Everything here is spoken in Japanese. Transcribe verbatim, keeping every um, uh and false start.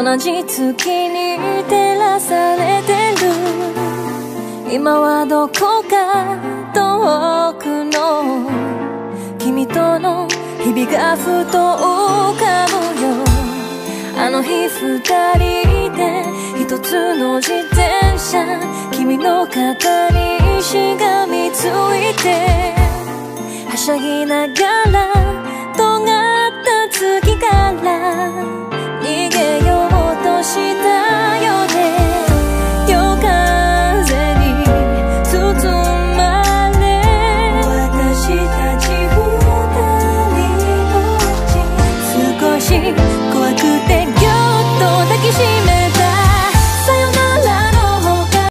同じ月に照らされてる。今はどこか遠くの君との日々がふと浮かぶよ。あの日二人で一つの自転車、君の肩にしがみついてはしゃぎながら尖った月から逃げようとした